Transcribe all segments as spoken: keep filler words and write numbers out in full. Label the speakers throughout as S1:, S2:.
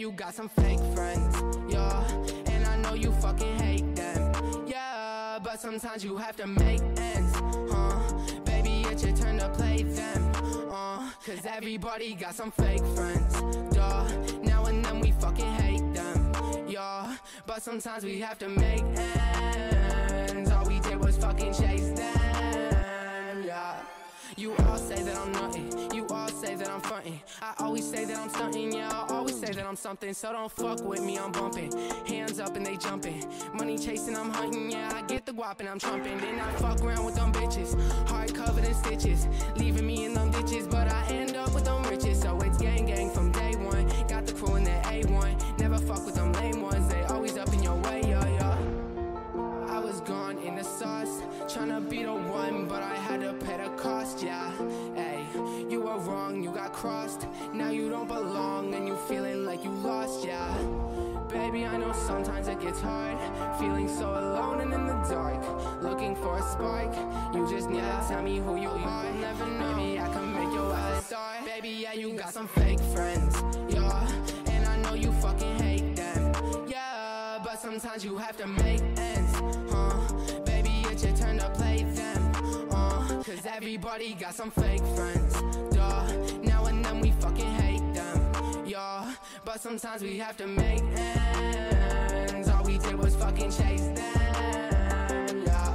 S1: you got some fake friends, yeah, and I know you fucking hate them, yeah, but sometimes you have to make ends, huh? Baby, it's your turn to play them, uh, cause everybody got some fake friends, duh. Now and then we fucking hate them, yeah, but sometimes we have to make ends. All we did was fucking chase them, yeah. You all say that I'm nutty, you all say that I'm frontin'. I always say that I'm stuntin', yeah, I always say that I'm something. So don't fuck with me, I'm bumpin'. Hands up and they jumpin'. Money chasing, I'm hunting, yeah, I get the guap and I'm trumpin'. Then I fuck around with them bitches, heart covered in stitches, leaving me in them ditches, but I end up with them riches. So it's gang gang from day one, got the crew in their A one. Never fuck with them lame ones, they always up in your way, yeah, yeah. I was gone in the sauce, tryna be the one, but I had to pay the cost, yeah. Hey, you were wrong, you got crossed, now you don't belong, and you feeling like you lost, yeah. Baby, I know sometimes it gets hard, feeling so alone and in the dark, looking for a spark. You just need to tell me who you are. Never know, maybe I can make your eyes start. Baby, yeah, you got some fake friends, yeah, and I know you fucking hate them, yeah, but sometimes you have to make ends, huh? Baby, it's your turn to play them, uh, cause everybody got some fake friends, duh. Now and then we fucking hate them, yeah, but sometimes we have to make ends. All we did was fucking chase them, yeah.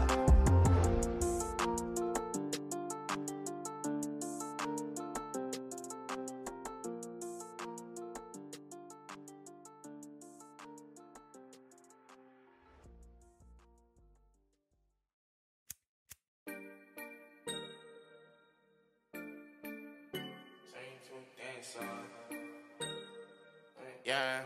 S2: Yeah.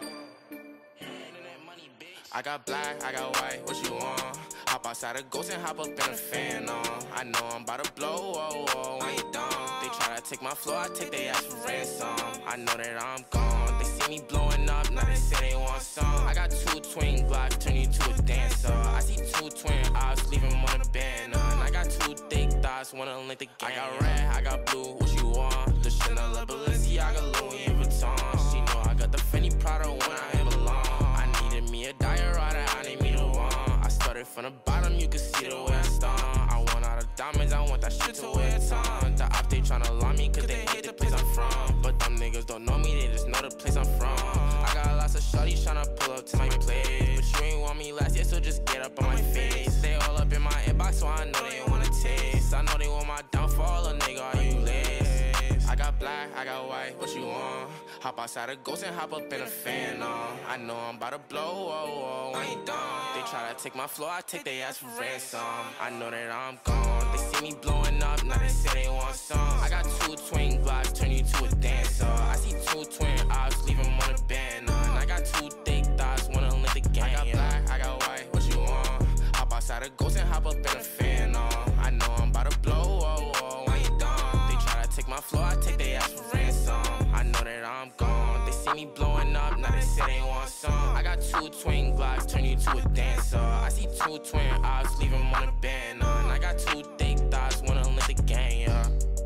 S2: I got black, I got white, what you want? Hop outside a ghost and hop up in a fan on. I know I'm about to blow, oh, oh, I ain't dumb. They try to take my flow, I take their ass for ransom. I know that I'm gone, they see me blowing up, now they say they want some. I got two twin Glocks, turn you to a dancer. I see two twin eyes, leave them on a banner. And I got two thick thighs, wanna link the game. I got red, I got blue, what you want? The Chanel, Balenciaga, Louis Vuitton. She know I got the Fendi Prada when I belong. I needed me a diorama, I need me the one. I started from the bottom, you can see the way I stung. I want all the diamonds, I want that shit to wear a ton. The op, they tryna lie me, cause they hate the place I'm from. But them niggas don't know me, they just know the place I'm from. I got lots of shorties tryna pull up to my place, but you ain't want me last year, so just get up on my face. They all up in my inbox, so I know they wanna taste. I know they want my downfall, a nigga, are you lazy? I got black, I got white, what you want? Hop outside a ghost and hop up in a fan on. I know I'm about to blow, oh, oh, I ain't dumb. They try to take my flow, I take their ass for ransom. I know that I'm gone, they see me blowing up, now they say they want some. I got two twin Glocks, turn you to a dancer. I see two twin eyes, leave them on a banner. And I got two thick thighs, wanna link the game. I got black, I got white, what you want? Hop outside a ghost and hop up in a fan on. I know I'm about to blow, oh, oh, I ain't dumb. They try to take my flow, I take their ass for ransom. I know that I'm gone, they see me blowing up, now they say they want some. I got two twin Glocks, turn you to a dancer. I see two twin eyes, leave them on a banner. And I got two thick thighs, wanna link the game, yeah.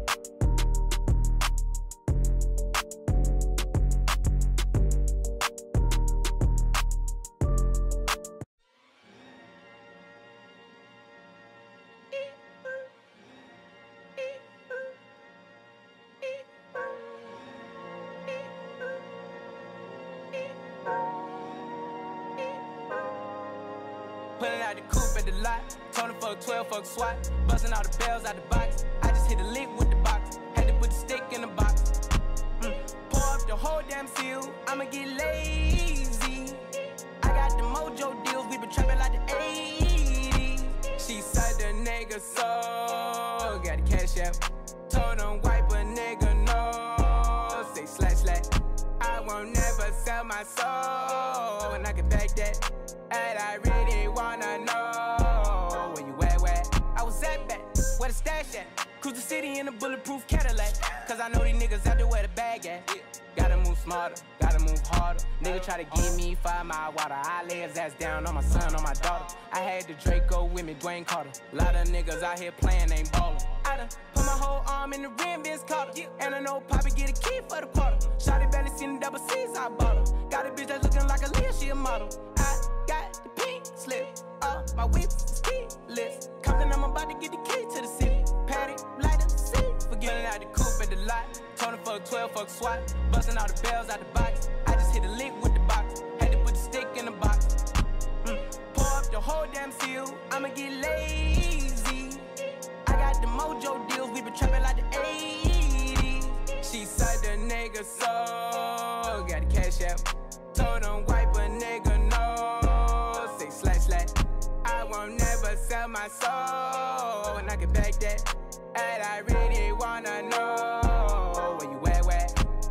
S3: Pulling out the coupe at the lot, Tony fuck twelve, fuck SWAT, busting all the bells out the box. I just hit a lick with the box, had to put the stick in the box. Mm. Pour up the whole damn seal, I'ma get lazy. I got the mojo deals, we been trapping like the eighties. She said the nigga so, got the cash out. Told him wipe a nigga no, say slash slash. I won't never sell my soul, and I can back that. And I really wanna know where you at, where I was at back, where the stash at. Cruise the city in a bulletproof Cadillac. Cause I know these niggas out there where the bag at. Gotta move smarter, gotta move harder. Nigga try to give me five mile water. I lay his ass down on my son, on my daughter. I had the Draco with me, Dwayne Carter. Lot of niggas out here playing, ain't ballin'. I done put my whole arm in the rim, bitch caught her. And I know Poppy get a key for the quarter. Shawty barely seen the double C's, I bought her. Got a bitch that's looking like a Leah, she a model. I got the pink slip, uh, my whips is keyless. Compton, I'm about to get the key to the city. Patty, light up the seat. Forgetting out the coupe at the lot. Tony fuck twelve, fuck SWAT. Busting all the bells out the box. I just hit a lick with the box. Had to put the stick in the box. Mm. Pour up the whole damn seal. I'ma get lazy. I got the mojo deals. We been trapping like the eighties. She said the nigga so. Got the cash out. Told him wipe a nigga no. Say slash slash. I won't never sell my soul. And I can back that. And I really wanna know where you at, where?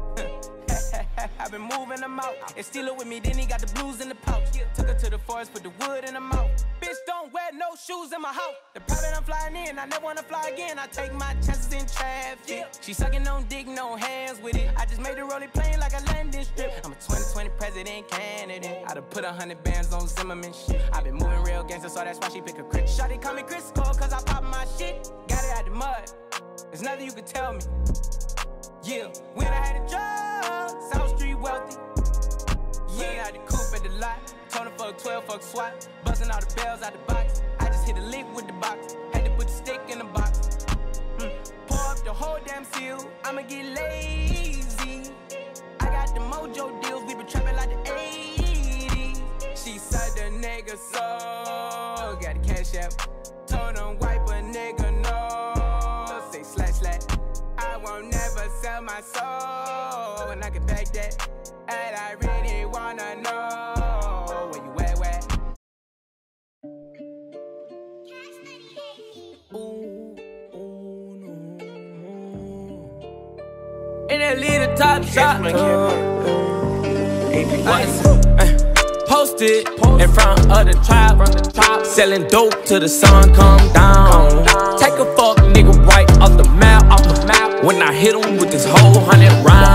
S3: I've been moving them out. And steal it with me, then he got the blues in the pouch. Took her to the forest, put the wood in the mouth. Bitch, don't wear no shoes in my house. The private I'm flying in, I never wanna fly again. I take my chances in traffic. She sucking on dick, no hands with it. I just made the rolling plane like a landing strip. I'm a twenty twenty president candidate. I done put a hundred bands on Zimmerman shit. I been moving real gangster, so that's why she pick a crit. Shawty call me Chris Cole, cause I pop my shit. Got it out the mud. There's nothing you can tell me. Yeah, when I had a job, South Street wealthy. Yeah, I had the coupe at the lot. Tony fuck twelve, fuck SWAT. Busting all the bells out the box. I just hit a lick with the box. Had to put the stick in the box. Mm. Pour up the whole damn seal. I'ma get lazy. I got the mojo deals. We been trapping like the eighties. She said the nigga so. Got the cash out. Told him wipe a nigga no. Say slash slash. I won't never sell my soul. And I can back that. And I really wanna know where you at, where? Ooh, ooh, no. And that leader top shot. Posted in front of the tribe, selling dope till the sun come down. Take a fuck nigga right off the map, off the map. When I hit him with this whole hundred round.